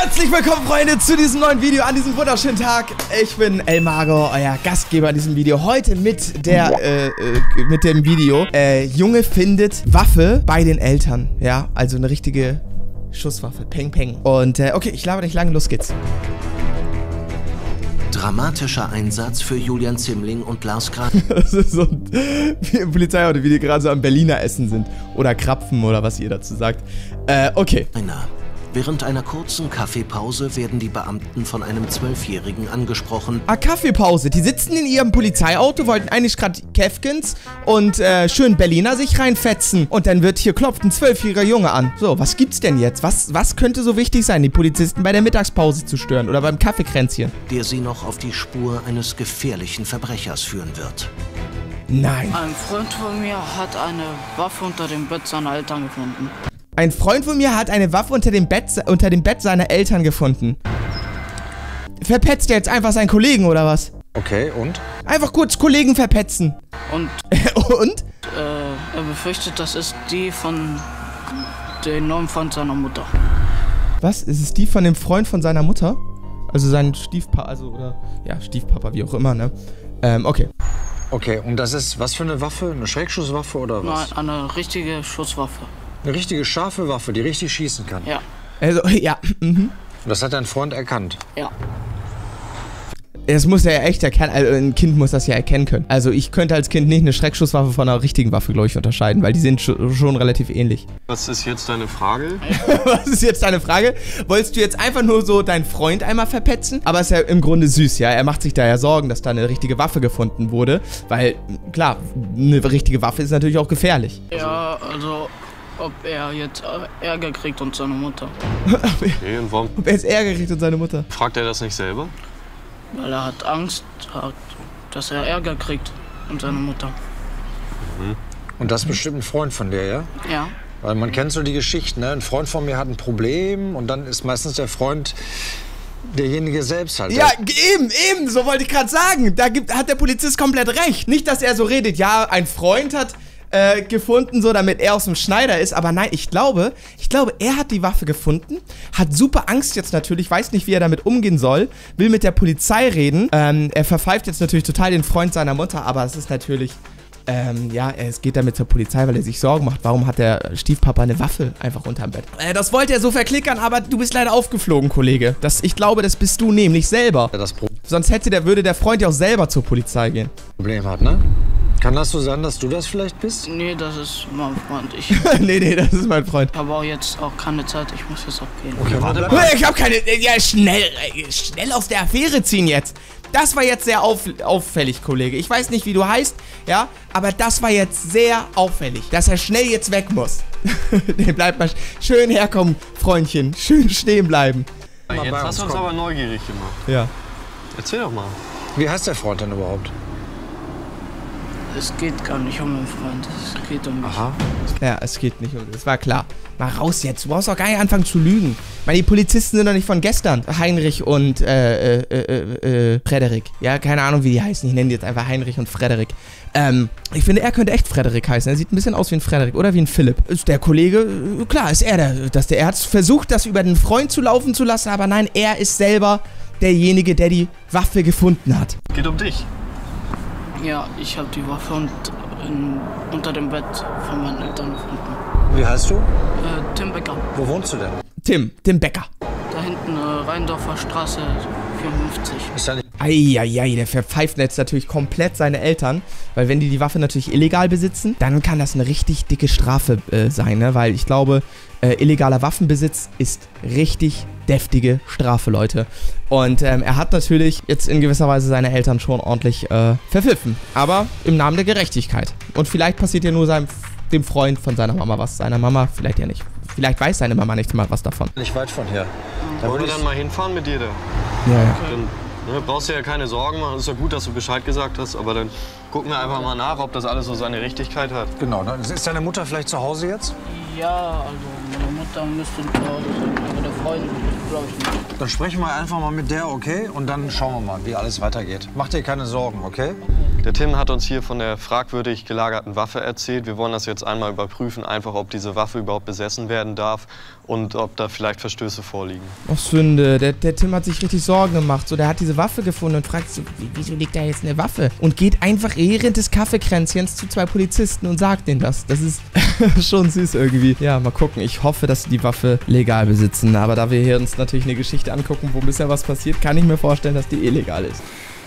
Herzlich willkommen, Freunde, zu diesem neuen Video an diesem wunderschönen Tag. Ich bin Elmago, euer Gastgeber in diesem Video. Heute mit dem Video Junge findet Waffe bei den Eltern. Ja, also eine richtige Schusswaffe. Peng, peng. Und okay, ich laber nicht lange, los geht's. Dramatischer Einsatz für Julian Zimling und Lars Graf. Das ist so wie im Polizeiauto, wie die gerade so am Berliner Essen sind. Oder Krapfen oder was ihr dazu sagt. Okay. Während einer kurzen Kaffeepause werden die Beamten von einem 12-Jährigen angesprochen. Ah, Kaffeepause. Die sitzen in ihrem Polizeiauto, wollten eigentlich gerade Käfkens und schön Berliner sich reinfetzen. Und dann wird hier klopft ein 12-jähriger Junge an. So, was gibt's denn jetzt? Was könnte so wichtig sein, die Polizisten bei der Mittagspause zu stören oder beim Kaffeekränzchen? Der sie noch auf die Spur eines gefährlichen Verbrechers führen wird. Nein. Ein Freund von mir hat eine Waffe unter dem Bett seiner Eltern gefunden. Ein Freund von mir hat eine Waffe unter dem Bett seiner Eltern gefunden. Verpetzt er jetzt einfach seinen Kollegen, oder was? Okay, und? Einfach kurz Kollegen verpetzen. Und? Und? Er befürchtet, das ist die von dem neuen Freund seiner Mutter. Was? Ist es die von dem Freund von seiner Mutter? Also sein Stiefpapa, Stiefpapa, wie auch immer, ne? Okay. Okay, und das ist was für eine Waffe? Eine Schreckschusswaffe oder was? Nein, eine richtige Schusswaffe. Eine richtige scharfe Waffe, die richtig schießen kann? Ja. Also, ja. Mhm. Und das hat dein Freund erkannt? Ja. Das muss er ja echt erkennen, also ein Kind muss das ja erkennen können. Also ich könnte als Kind nicht eine Schreckschusswaffe von einer richtigen Waffe, glaube ich, unterscheiden, weil die sind schon relativ ähnlich. Was ist jetzt deine Frage? Was ist jetzt deine Frage? Wolltest du jetzt einfach nur so deinen Freund einmal verpetzen? Aber ist ja im Grunde süß, ja. Er macht sich da ja Sorgen, dass da eine richtige Waffe gefunden wurde. Weil, klar, eine richtige Waffe ist natürlich auch gefährlich. Ja, also ob er jetzt Ärger kriegt und seine Mutter. Okay, und warum Ob er jetzt Ärger kriegt und seine Mutter? fragt er das nicht selber? Weil er hat Angst, dass er Ärger kriegt und seine Mutter. Und das ist bestimmt ein Freund von dir, ja? Ja. Weil man kennt so die Geschichten, ne? Ein Freund von mir hat ein Problem und dann ist meistens der Freund derjenige selbst halt. Ja, eben, so wollte ich gerade sagen. Da hat der Polizist komplett recht. Nicht, dass er so redet, ja, ein Freund hat gefunden, so damit er aus dem Schneider ist, aber nein, ich glaube, er hat die Waffe gefunden, hat super Angst jetzt natürlich, weiß nicht, wie er damit umgehen soll, will mit der Polizei reden, er verpfeift jetzt natürlich total den Freund seiner Mutter, aber es ist natürlich, es geht damit zur Polizei, weil er sich Sorgen macht, warum hat der Stiefpapa eine Waffe einfach unterm Bett. Das wollte er so verklickern, aber du bist leider aufgeflogen, Kollege. Ich glaube, das bist du nämlich selber. Das Sonst würde der Freund ja auch selber zur Polizei gehen. Problem hat, ne? Kann das so sein, dass du das vielleicht bist? Nee, das ist mein Freund. nee, das ist mein Freund. Ich habe auch jetzt auch keine Zeit, ich muss jetzt auch gehen. Okay, warte mal. Ich hab keine... Ja, schnell aus der Affäre ziehen jetzt. Das war jetzt sehr auffällig, Kollege. Ich weiß nicht, wie du heißt, ja, aber das war jetzt sehr auffällig, dass er schnell jetzt weg muss. Nee, bleib mal schön herkommen, Freundchen. Schön stehen bleiben. Jetzt hast du uns aber neugierig gemacht. Ja. Erzähl doch mal. Wie heißt der Freund denn überhaupt? Es geht gar nicht um meinen Freund, es geht um mich. Aha. Ja, es geht nicht um... Das war klar. Mal raus jetzt. Du brauchst doch gar nicht anfangen zu lügen. Weil die Polizisten sind doch nicht von gestern. Heinrich und, Frederik. Ja, keine Ahnung, wie die heißen. Ich nenne die jetzt einfach Heinrich und Frederik. Ich finde, er könnte echt Frederik heißen. Er sieht ein bisschen aus wie ein Frederik oder wie ein Philipp. Ist der Kollege, klar, ist er er hat versucht, das über den Freund zu laufen zu lassen, aber nein, er ist selber derjenige, der die Waffe gefunden hat. Geht um dich. Ja, ich habe die Waffe unter dem Bett von meinen Eltern gefunden. Wie heißt du? Tim Becker. Wo wohnst du denn? Tim Becker. Da hinten, Rheindorfer Straße 54. Ist da nicht... Eieiei, der verpfeift jetzt natürlich komplett seine Eltern, weil wenn die Waffe natürlich illegal besitzen, dann kann das eine richtig dicke Strafe sein, ne? Weil ich glaube, illegaler Waffenbesitz ist richtig deftige Strafe, Leute. Und er hat natürlich jetzt in gewisser Weise seine Eltern schon ordentlich verpfiffen, aber im Namen der Gerechtigkeit. Und vielleicht passiert ja nur dem Freund von seiner Mama was, seiner Mama vielleicht ja nicht. Vielleicht weiß seine Mama nicht mal was davon. Nicht weit von hier. Da Wollen würde wir ich... dann mal hinfahren mit dir da? Ja. Dann brauchst du ja keine Sorgen machen. Ist ja gut, dass du Bescheid gesagt hast, aber dann gucken wir einfach mal nach, ob das alles so seine Richtigkeit hat. Genau. Ist deine Mutter vielleicht zu Hause jetzt? Ja, also meine Mutter müsste zu Hause sein, aber der Freund glaube ich nicht. Dann sprechen wir einfach mal mit der, okay? Und dann schauen wir mal, wie alles weitergeht. Mach dir keine Sorgen, okay? Der Tim hat uns hier von der fragwürdig gelagerten Waffe erzählt. Wir wollen das jetzt einmal überprüfen, einfach ob diese Waffe überhaupt besessen werden darf und ob da vielleicht Verstöße vorliegen. Ach Sünde, der Tim hat sich richtig Sorgen gemacht. So, der hat diese Waffe gefunden und fragt so, wieso liegt da jetzt eine Waffe? Und geht einfach während des Kaffeekränzchens zu 2 Polizisten und sagt denen das. Das ist schon süß irgendwie. Ja, mal gucken. Ich hoffe, dass sie die Waffe legal besitzen. Aber da wir hier uns natürlich eine Geschichte angucken, wo bisher was passiert, kann ich mir vorstellen, dass die illegal ist.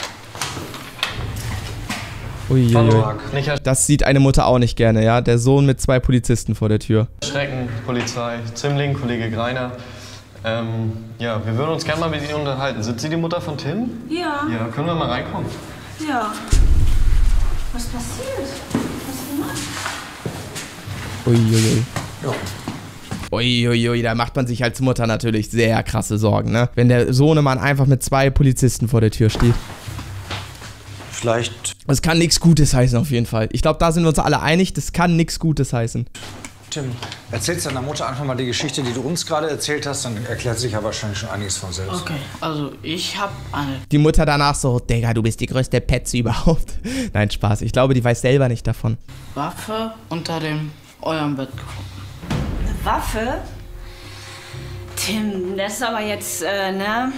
Uiuiui. Das sieht eine Mutter auch nicht gerne, ja? Der Sohn mit 2 Polizisten vor der Tür. Schrecken, Polizei, Zimling, Kollege Greiner. Ja, wir würden uns gerne mal mit Ihnen unterhalten. Sind Sie die Mutter von Tim? Ja. Ja, können wir mal reinkommen? Ja. Was passiert? Was gemacht? Uiuiui. Uiuiui, da macht man sich als Mutter natürlich sehr krasse Sorgen, ne? Wenn der Sohnemann einfach mit 2 Polizisten vor der Tür steht. Vielleicht. Das kann nichts Gutes heißen auf jeden Fall. Ich glaube, da sind wir uns alle einig, das kann nichts Gutes heißen. Tim, erzählst deiner Mutter einfach mal die Geschichte, die du uns gerade erzählt hast, dann erklärt sich ja wahrscheinlich schon einiges von selbst. Okay, also ich habe eine Die Mutter danach so, Digga, du bist die größte Petze überhaupt. Nein, Spaß. Ich glaube, die weiß selber nicht davon. Waffe unter eurem Bett gefunden. Eine Waffe? Tim, das ist aber jetzt, ne?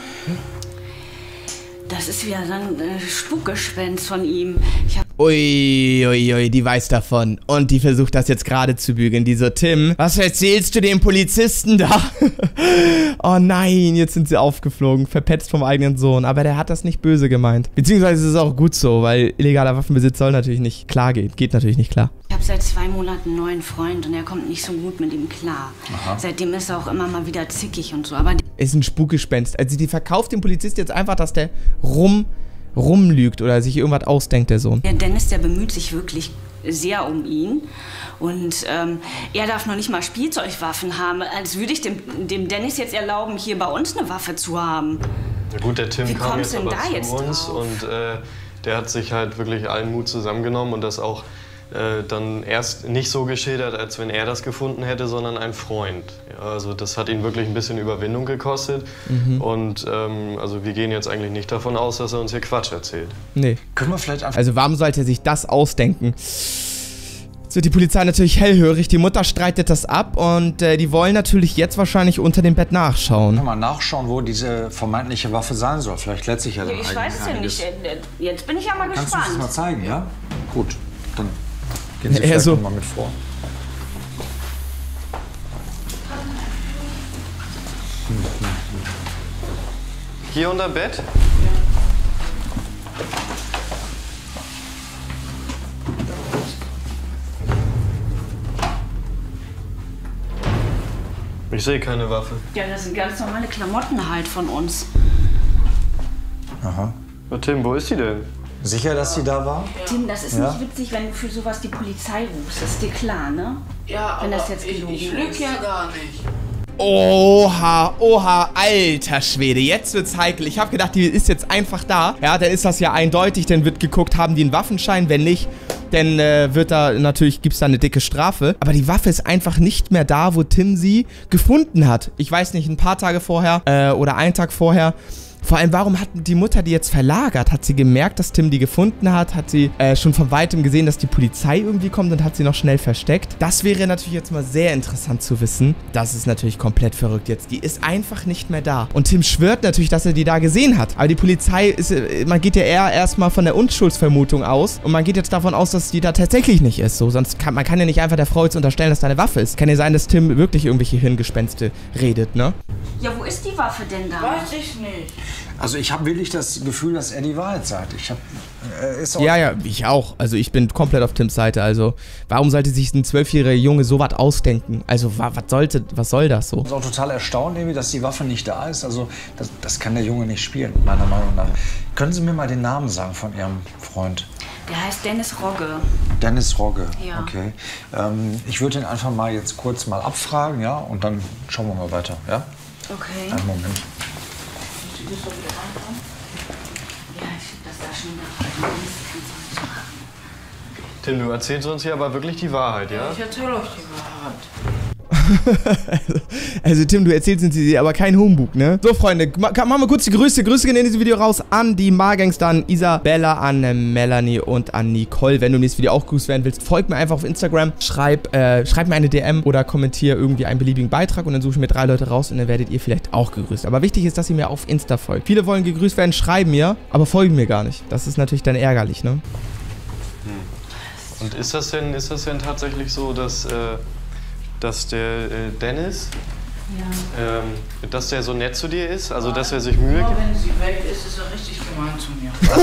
Das ist wieder so ein Spukgespenst von ihm. Uiuiui, die weiß davon. Und die versucht das jetzt gerade zu bügeln. Die so, Tim, was erzählst du dem Polizisten da? Oh nein, jetzt sind sie aufgeflogen. Verpetzt vom eigenen Sohn. Aber der hat das nicht böse gemeint. Beziehungsweise ist es auch gut so, weil illegaler Waffenbesitz soll natürlich nicht klar gehen. Geht natürlich nicht klar. Ich habe seit 2 Monaten einen neuen Freund und er kommt nicht so gut mit ihm klar. Aha. Seitdem ist er auch immer mal wieder zickig und so. Aber ist ein Spukgespenst. Also die verkauft dem Polizist jetzt einfach, dass der rumlügt oder sich irgendwas ausdenkt, der Sohn. Der Dennis, der bemüht sich wirklich sehr um ihn. Und er darf noch nicht mal Spielzeugwaffen haben. Als würde ich dem Dennis jetzt erlauben, hier bei uns eine Waffe zu haben. Ja gut, der Tim kam jetzt aber zu uns drauf? und der hat sich halt wirklich allen Mut zusammengenommen und das auch dann erst nicht so geschildert, als wenn er das gefunden hätte, sondern ein Freund. Ja, also das hat ihn wirklich ein bisschen Überwindung gekostet. Und also wir gehen jetzt eigentlich nicht davon aus, dass er uns hier Quatsch erzählt. Nee. Können wir vielleicht einfach... Also warum sollte er sich das ausdenken? Jetzt wird die Polizei natürlich hellhörig, die Mutter streitet das ab und die wollen natürlich jetzt wahrscheinlich unter dem Bett nachschauen. Mal nachschauen, wo diese vermeintliche Waffe sein soll. Vielleicht lässt sich ja dann Ich weiß es ja nicht. Jetzt bin ich ja mal gespannt. Kannst du uns das mal zeigen, ja? Gut, dann gehen Sie vielleicht noch mal mit vor. Hier unter Bett? Ich sehe keine Waffe. Ja, das sind ganz normale Klamotten halt von uns. Aha. Na, Tim, wo ist die denn? Sicher, dass sie da war? Tim, das ist nicht witzig, wenn du für sowas die Polizei rufst. Das ist dir klar, ne? Ja, wenn aber das jetzt gelogen ich lüge ja gar nicht. Oha, oha, alter Schwede, jetzt wird's heikel. Ich habe gedacht, die ist jetzt einfach da. Ja, dann ist das ja eindeutig, dann wird geguckt, haben die einen Waffenschein, wenn nicht, dann gibt's da eine dicke Strafe. Aber die Waffe ist einfach nicht mehr da, wo Tim sie gefunden hat. Ich weiß nicht, ein paar Tage vorher oder einen Tag vorher. Vor allem, warum hat die Mutter die jetzt verlagert? Hat sie gemerkt, dass Tim die gefunden hat? Hat sie schon von Weitem gesehen, dass die Polizei irgendwie kommt und hat sie noch schnell versteckt? Das wäre natürlich jetzt mal sehr interessant zu wissen. Das ist natürlich komplett verrückt jetzt. Die ist einfach nicht mehr da. Und Tim schwört natürlich, dass er die da gesehen hat. Aber die Polizei ist, man geht ja eher erstmal von der Unschuldsvermutung aus. Und man geht jetzt davon aus, dass die da tatsächlich nicht ist. So, sonst kann man ja nicht einfach der Frau jetzt unterstellen, dass da eine Waffe ist. Kann ja sein, dass Tim wirklich irgendwelche Hirngespenste redet, ne? Ja, wo ist die Waffe denn da? Weiß ich nicht. Also ich habe wirklich das Gefühl, dass er die Wahrheit sagt. Ja, ich auch. Also ich bin komplett auf Tims Seite. Also warum sollte sich ein 12-jähriger Junge sowas ausdenken? Also was soll das so? Ich bin auch total erstaunt, dass die Waffe nicht da ist. Also das kann der Junge nicht spielen, meiner Meinung nach. Können Sie mir mal den Namen sagen von Ihrem Freund? Der heißt Dennis Rogge. Dennis Rogge, ja. Okay. Ich würde ihn einfach mal jetzt kurz mal abfragen, ja? Und dann schauen wir mal weiter, ja? Okay. Einen Moment. Ja, ich schieb das da schon wieder rein. Tim, du erzählst uns hier aber wirklich die Wahrheit, ja? Ich erzähle euch die Wahrheit. Also Tim, du erzählst uns aber kein Humbug, ne? So, Freunde, machen wir kurz die Grüße. Grüße gehen in diesem Video raus an die Margangster, an Isabella, an Melanie und an Nicole. Wenn du in diesem Video auch grüßt werden willst, folg mir einfach auf Instagram, schreib mir eine DM oder kommentier irgendwie einen beliebigen Beitrag und dann suche ich mir 3 Leute raus und dann werdet ihr vielleicht auch gegrüßt. Aber wichtig ist, dass ihr mir auf Insta folgt. Viele wollen gegrüßt werden, schreiben mir, aber folgen mir gar nicht. Das ist natürlich dann ärgerlich, ne? Und ist das denn tatsächlich so, dass der Dennis, dass der so nett zu dir ist? Also, dass er sich Mühe gibt? Wenn sie weg ist, ist er richtig gemein zu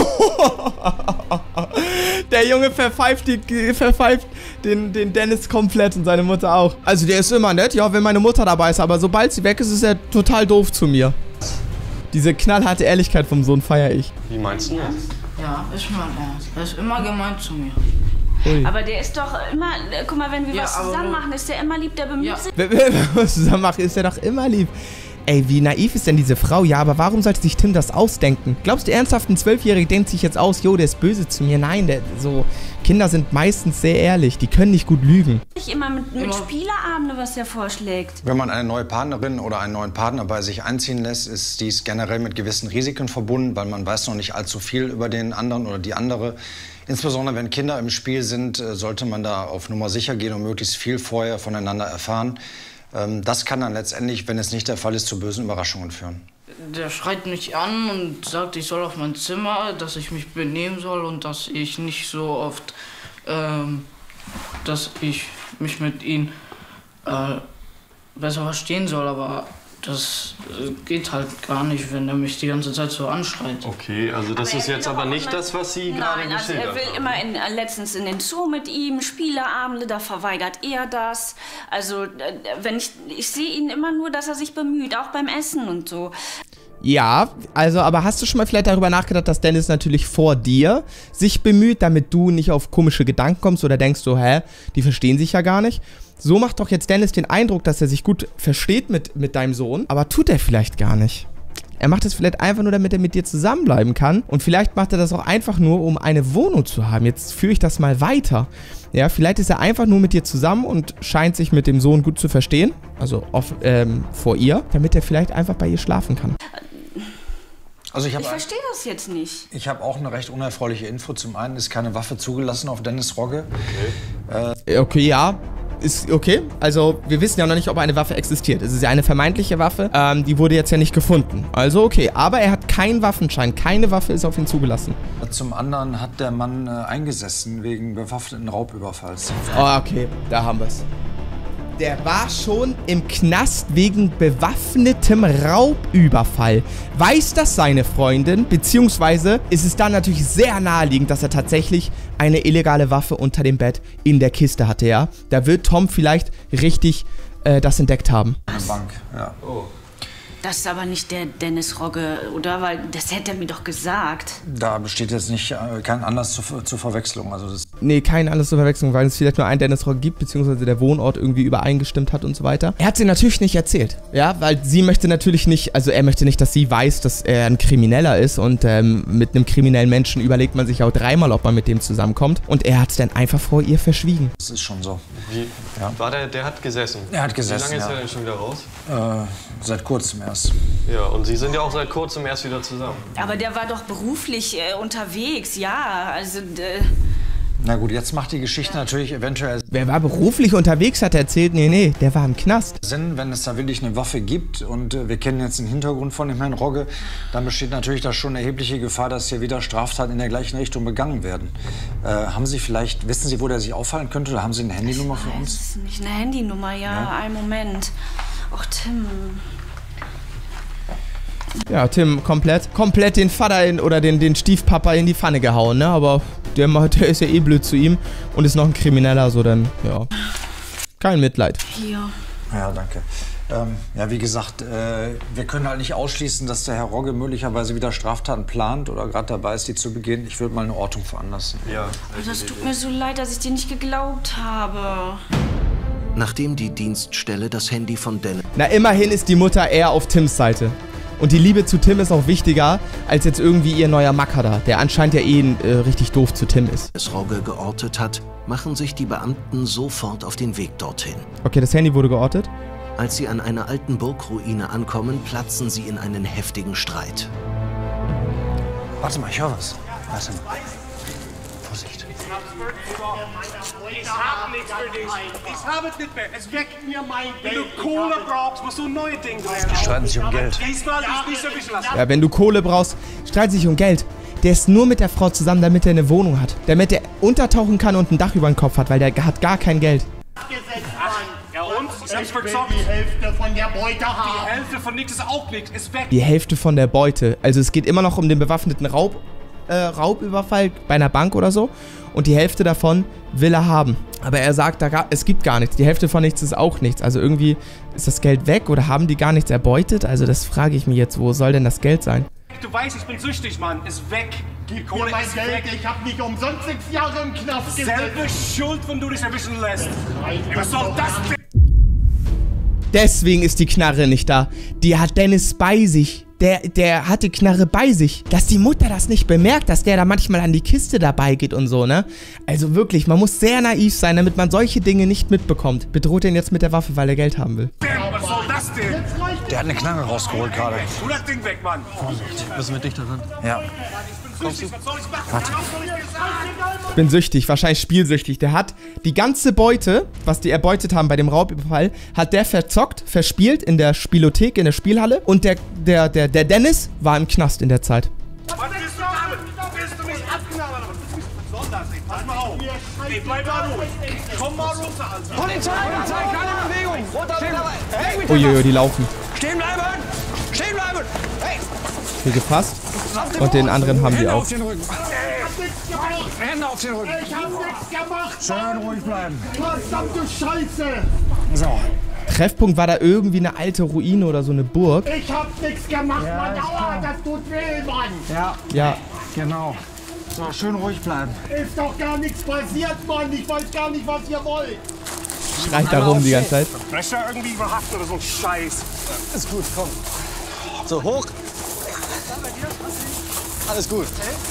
mir. Der Junge verpfeift den Dennis komplett und seine Mutter auch. Also, der ist immer nett, ja, wenn meine Mutter dabei ist, aber sobald sie weg ist, ist er total doof zu mir. Diese knallharte Ehrlichkeit vom Sohn feiere ich. Wie meinst du das? Ja, ist mein Ernst. Er ist immer gemein zu mir. Ui. Aber der ist doch immer, guck mal, wenn wir was zusammen machen, ist der immer lieb, der bemüht sich. Wenn wir was zusammen machen, ist er doch immer lieb. Ey, wie naiv ist denn diese Frau? Ja, aber warum sollte sich Tim das ausdenken? Glaubst du ernsthaft, ein 12-Jähriger denkt sich jetzt aus, jo, der ist böse zu mir? Nein, Kinder sind meistens sehr ehrlich, die können nicht gut lügen. Ich immer mit Spieleabende, was der vorschlägt. Wenn man eine neue Partnerin oder einen neuen Partner bei sich einziehen lässt, ist dies generell mit gewissen Risiken verbunden, weil man weiß noch nicht allzu viel über den anderen oder die andere. Insbesondere wenn Kinder im Spiel sind, sollte man da auf Nummer sicher gehen und möglichst viel vorher voneinander erfahren. Das kann dann letztendlich, wenn es nicht der Fall ist, zu bösen Überraschungen führen. Der schreit mich an und sagt, ich soll auf mein Zimmer, dass ich mich benehmen soll und dass ich nicht so oft, dass ich mich mit ihm besser verstehen soll, aber das geht halt gar nicht, wenn er mich die ganze Zeit so anschreit. Okay, also das ist jetzt aber nicht das, was Sie gerade geschildert haben. Er will immer letztens in den Zoo mit ihm, Spieleabende, da verweigert er das. Also, wenn ich sehe ihn immer nur, dass er sich bemüht, auch beim Essen und so. Ja, also, aber hast du schon mal vielleicht darüber nachgedacht, dass Dennis natürlich vor dir sich bemüht, damit du nicht auf komische Gedanken kommst oder denkst so, hä, die verstehen sich ja gar nicht? So macht doch jetzt Dennis den Eindruck, dass er sich gut versteht mit deinem Sohn, aber tut er vielleicht gar nicht. Er macht es vielleicht einfach nur, damit er mit dir zusammenbleiben kann und vielleicht macht er das auch einfach nur, um eine Wohnung zu haben. Jetzt führe ich das mal weiter. Ja, vielleicht ist er einfach nur mit dir zusammen und scheint sich mit dem Sohn gut zu verstehen, also vor ihr, damit er vielleicht einfach bei ihr schlafen kann. Also ich verstehe das jetzt nicht. Ich habe auch eine recht unerfreuliche Info. Zum einen ist keine Waffe zugelassen auf Dennis Rogge. Okay, ja. Ist okay. Also, wir wissen ja noch nicht, ob eine Waffe existiert. Es ist ja eine vermeintliche Waffe. Die wurde jetzt ja nicht gefunden. Also, okay. Aber er hat keinen Waffenschein. Keine Waffe ist auf ihn zugelassen. Zum anderen hat der Mann eingesessen wegen bewaffneten Raubüberfalls. Oh, okay. Da haben wir es. Der war schon im Knast wegen bewaffnetem Raubüberfall. Weiß das seine Freundin? Beziehungsweise ist es dann natürlich sehr naheliegend, dass er tatsächlich eine illegale Waffe unter dem Bett in der Kiste hatte, ja? Da wird Tom vielleicht richtig das entdeckt haben. Eine Bank, ja. Oh. Das ist aber nicht der Dennis Rogge, oder? Weil das hätte er mir doch gesagt. Da besteht jetzt nicht kein Anlass zur Verwechslung. Also das Nee, kein Anlass zur Verwechslung, weil es vielleicht nur einen Dennis Rogge gibt, beziehungsweise der Wohnort irgendwie übereingestimmt hat und so weiter. Er hat sie natürlich nicht erzählt, ja, weil sie möchte natürlich nicht, also er möchte nicht, dass sie weiß, dass er ein Krimineller ist und mit einem kriminellen Menschen überlegt man sich auch dreimal, ob man mit dem zusammenkommt und er hat es dann einfach vor ihr verschwiegen. ist schon so. Wie? Ja. War der hat gesessen? Er hat gesessen, Wie lange ist er denn schon wieder raus? Seit kurzem erst. Ja, und Sie sind ja auch seit kurzem erst wieder zusammen. Aber der war doch beruflich unterwegs, ja, also... Na gut, jetzt macht die Geschichte natürlich eventuell Wer war beruflich unterwegs, hat er erzählt, nee, der war im Knast. Sinn, wenn es da wirklich eine Waffe gibt und wir kennen jetzt den Hintergrund von dem Herrn Rogge, dann besteht natürlich da schon eine erhebliche Gefahr, dass hier wieder Straftaten in der gleichen Richtung begangen werden. Haben Sie vielleicht, wissen Sie, wo der sich aufhalten könnte oder haben Sie eine Handynummer für uns? Das ist nicht eine Handynummer, ja, einen Moment. Och, Tim... Ja, Tim komplett den Vater oder den Stiefpapa in die Pfanne gehauen, ne? Aber der ist ja eh blöd zu ihm und ist noch ein Krimineller, so dann, ja. Kein Mitleid. Hier. Ja, danke. Ja, wie gesagt, wir können halt nicht ausschließen, dass der Herr Rogge möglicherweise wieder Straftaten plant oder gerade dabei ist, die zu begehen. Ich würde mal eine Ortung veranlassen. Ja. Das tut mir so leid, dass ich dir nicht geglaubt habe. Nachdem die Dienststelle das Handy von Dennis... Na, immerhin ist die Mutter eher auf Tims Seite. Und die Liebe zu Tim ist auch wichtiger als jetzt irgendwie ihr neuer Macker da, der anscheinend ja richtig doof zu Tim ist. Dennis Rogge geortet hat, machen sich die Beamten sofort auf den Weg dorthin. Okay, das Handy wurde geortet. Als sie an einer alten Burgruine ankommen, platzen sie in einen heftigen Streit. Warte mal, ich höre was. Warte mal. Vorsicht. Ich hab nichts für dich. Ich habe es nicht mehr. Es weckt mir mein Geld. Wenn du Kohle brauchst, musst du neue Dinge machen. Die streiten sich um Geld. Diesmal ist nicht so ein bisschen was. Ja, wenn du Kohle brauchst, streiten sich um Geld. Der ist nur mit der Frau zusammen, damit er eine Wohnung hat. Damit er untertauchen kann und ein Dach über den Kopf hat, weil der hat gar kein Geld. Ja und? Ich hab's verzockt. Die Hälfte von der Beute haben. Die Hälfte von nichts ist auch nichts. Ist weg. Die Hälfte von der Beute. Also es geht immer noch um den bewaffneten Raubüberfall bei einer Bank oder so. Und die Hälfte davon will er haben. Aber er sagt, es gibt gar nichts. Die Hälfte von nichts ist auch nichts. Also irgendwie ist das Geld weg oder haben die gar nichts erbeutet? Also das frage ich mich jetzt, wo soll denn das Geld sein? Du weißt, ich bin süchtig, Mann. Ist weg. Gib mir mein Geld. Ich hab nicht umsonst 6 Jahre im Knast gesessen. Selbe Schuld, wenn du dich erwischen lässt. Was soll das denn? Deswegen ist die Knarre nicht da. Die hat Dennis bei sich. Der hat die Knarre bei sich. Dass die Mutter das nicht bemerkt, dass der da manchmal an die Kiste dabei geht und so, ne? Also wirklich, man muss sehr naiv sein, damit man solche Dinge nicht mitbekommt. Bedroht ihn jetzt mit der Waffe, weil er Geld haben will. Was soll das denn? Der hat eine Knarre rausgeholt gerade. Tu das Ding weg, Mann. Vorsicht. Müssen wir dichter ran? Ja. Kommst du? Was soll ich machen? Was soll ich jetzt sagen? Ich bin süchtig, wahrscheinlich spielsüchtig. Der hat die ganze Beute, was die erbeutet haben bei dem Raubüberfall, hat der verzockt, verspielt in der Spielothek, in der Spielhalle. Und der Dennis war im Knast in der Zeit. Was willst du haben? Willst du mich abknabbern? Was soll das? Pass mal auf. Ey, bleib mal ruhig. Komm mal runter, Alter. Polizei, keine Bewegung. Hey, Uiuiui, die laufen. Stehen bleiben! Stehen bleiben! Hey! Hier gefasst. Und den anderen haben die Hände auch. auf den Rücken. Hände auf den Rücken. Ich hab nichts gemacht. Schön ruhig bleiben. Verdammte Scheiße. So. Treffpunkt war da irgendwie eine alte Ruine oder so eine Burg. Ich hab nichts gemacht, Ja, Mann. ist Aua, klar. das tut weh, Mann. Ja, Ja, genau. So, schön ruhig bleiben. Ist doch gar nichts passiert, Mann. Ich weiß gar nicht, was ihr wollt. schreit da rum die ganze Zeit. Brecher irgendwie überhaftet oder so ein Scheiß. Ist gut, komm. So, hoch. Alles gut.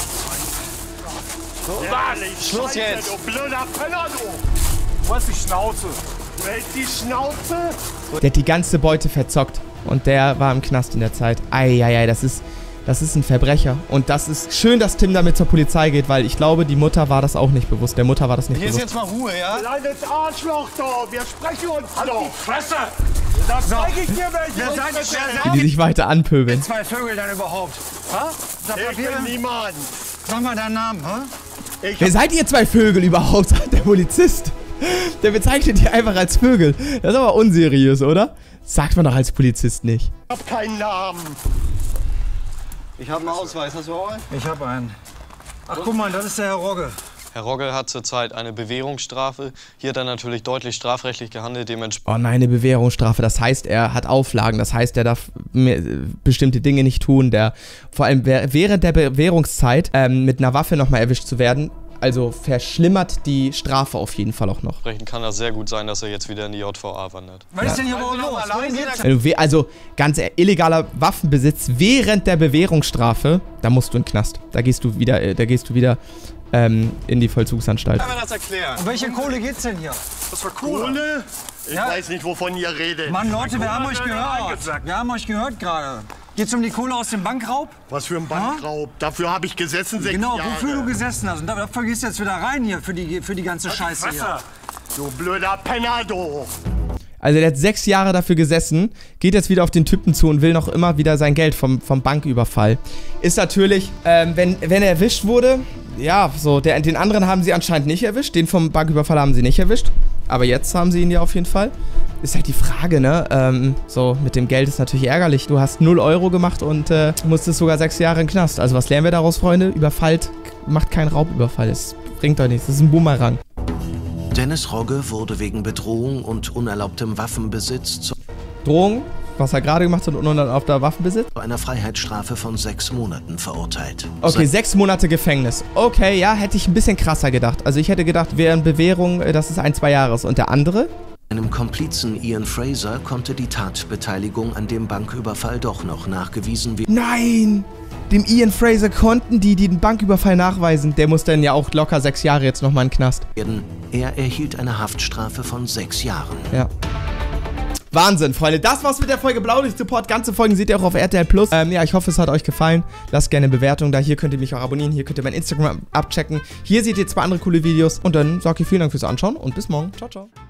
Schluss jetzt. Du blöder Penner, du. Wo ist die Schnauze? Hält die Schnauze. Der hat die ganze Beute verzockt. Und der war im Knast in der Zeit. Eieiei, das ist ein Verbrecher. Und das ist schön, dass Tim damit zur Polizei geht, weil ich glaube, die Mutter war das auch nicht bewusst. Der Mutter war das nicht bewusst. Jetzt mal Ruhe, ja? Kleines Arschloch, da. Wir sprechen uns. Hallo. Fresse! Da zeig ich dir welche. Wie die sich weiter anpöbeln. Zwei Vögel dann überhaupt. Ha? Ich bin niemand. Sag mal deinen Namen, ha? Wer seid ihr zwei Vögel überhaupt? Sagt der Polizist. Der bezeichnet die einfach als Vögel. Das ist aber unseriös, oder? Sagt man doch als Polizist nicht. Ich hab keinen Namen. Ich habe einen Ausweis, hast du auch einen? Ich habe einen. Ach, guck mal, das ist der Herr Rogge. Herr Rogge hat zurzeit eine Bewährungsstrafe. Hier hat er natürlich deutlich strafrechtlich gehandelt, dementsprechend. Oh nein, eine Bewährungsstrafe. Das heißt, er hat Auflagen. Das heißt, er darf bestimmte Dinge nicht tun. Vor allem während der Bewährungszeit mit einer Waffe nochmal erwischt zu werden, also verschlimmert die Strafe auf jeden Fall auch noch. Dementsprechend kann das sehr gut sein, dass er jetzt wieder in die JVA wandert. Was ist denn hier überhaupt los? Wohin geht's? Also ganz illegaler Waffenbesitz während der Bewährungsstrafe, da musst du in den Knast. Da gehst du wieder in die Vollzugsanstalt. Kann man das erklären? Um welche Kohle geht's denn hier? Das war cool. Kohle? Ich weiß nicht, wovon ihr redet. Mann, Leute, wir haben euch gehört. Wir haben euch gehört gerade. Geht's um die Kohle aus dem Bankraub? Was für ein Bankraub. Dafür habe ich gesessen 6 Genau, Jahre. wofür du gesessen hast. Und dafür gehst du jetzt wieder rein hier für die ganze Scheiße hier. Du blöder Penner, du. Also der hat 6 Jahre dafür gesessen, geht jetzt wieder auf den Typen zu und will noch immer wieder sein Geld vom Banküberfall. Ist natürlich, wenn er erwischt wurde, ja, so, den anderen haben sie anscheinend nicht erwischt, den vom Banküberfall haben sie nicht erwischt, aber jetzt haben sie ihn ja auf jeden Fall. Ist halt die Frage, ne, so, mit dem Geld ist natürlich ärgerlich. Du hast 0 Euro gemacht und musstest sogar 6 Jahre in den Knast. Also was lernen wir daraus, Freunde? Überfallt, macht keinen Raubüberfall, das bringt euch nichts, das ist ein Bumerang. Dennis Rogge wurde wegen Bedrohung und unerlaubtem Waffenbesitz zu Drohung, was er gerade gemacht hat, und unerlaubter Waffenbesitz. einer Freiheitsstrafe von 6 Monaten verurteilt. Okay, 6 Monate Gefängnis. Okay, ja, hätte ich ein bisschen krasser gedacht. Also ich hätte gedacht, wäre eine Bewährung, das ist 1-2 Jahre. Und der andere? Einem Komplizen Ian Fraser konnte die Tatbeteiligung an dem Banküberfall doch noch nachgewiesen werden. Nein! Dem Ian Fraser konnten die den Banküberfall nachweisen. Der muss dann ja auch locker 6 Jahre jetzt nochmal in den Knast. Er erhielt eine Haftstrafe von 6 Jahren. Ja. Wahnsinn, Freunde. Das war's mit der Folge Blaulicht-Support. Ganze Folgen seht ihr auch auf RTL Plus. Ja, ich hoffe, es hat euch gefallen. Lasst gerne eine Bewertung da. Hier könnt ihr mich auch abonnieren. Hier könnt ihr mein Instagram abchecken. Hier seht ihr 2 andere coole Videos. Und dann sage ich vielen Dank fürs Anschauen und bis morgen. Ciao, ciao.